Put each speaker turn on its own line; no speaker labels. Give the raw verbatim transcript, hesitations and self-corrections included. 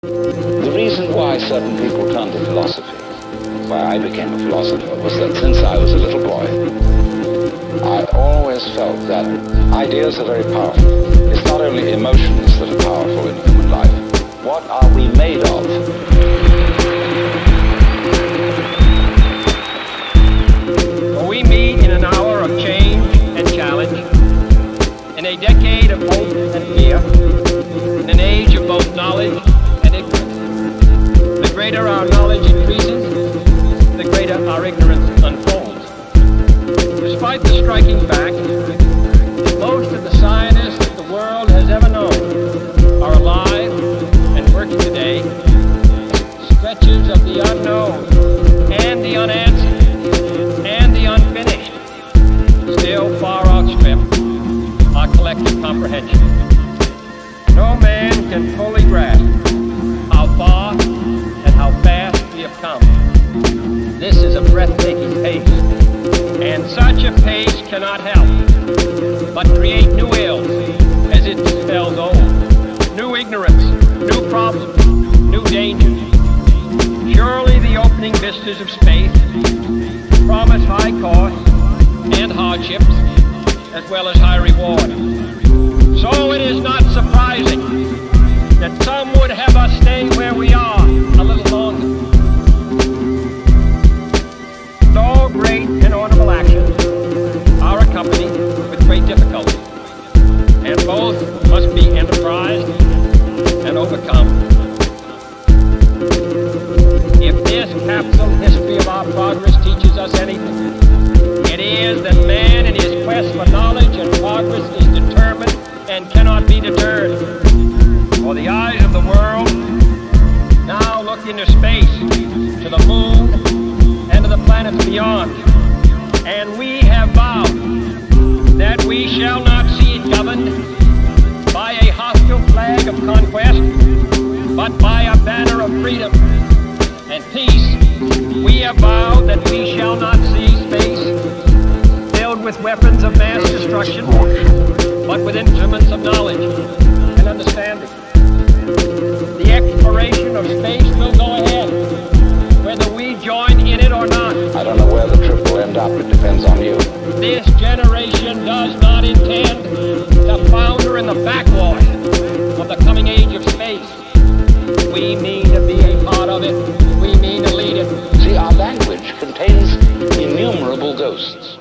The reason why certain people turn to philosophy, why I became a philosopher, was that since I was a little boy, I always felt that ideas are very powerful. It's not only emotions that are powerful in human life. What are we made of?
We meet in an hour of change and challenge, in a decade of hope and fear, in an age of both knowledge and ignorance. The greater our knowledge increases, the greater our ignorance unfolds. Despite the striking fact that most of the scientists that the world has ever known are alive and working today, stretches of the unknown and the unanswered and the unfinished still far outstrip our collective comprehension. No man can fully grasp how far and how fast we have come. This is a breathtaking pace, and such a pace cannot help but create new ills as it dispels old, new ignorance, new problems, new dangers. Surely the opening vistas of space promise high costs and hardships, as well as high reward. So it is not surprising that some would have us stay where we are a little longer. So great and honorable actions are accompanied with great difficulty, and both must be enterprised and overcome. If this capsule history of our progress teaches us anything, it is that man in his quest for knowledge and progress is determined and cannot be deterred. For the eyes of the world now look into space, to the moon, and to the planets beyond. And we have vowed that we shall not see it governed by a hostile flag of conquest, but by a banner of freedom and peace. We have vowed that we shall not see space filled with weapons of mass destruction, but with instruments of knowledge and understanding. The exploration of space will go ahead, whether we join in it or not.
I don't know where the trip will end up. It depends on you.
This generation does not intend to founder in the backwash of the coming age of space. We mean to be a part of it. We mean to lead it.
See, our language contains innumerable ghosts.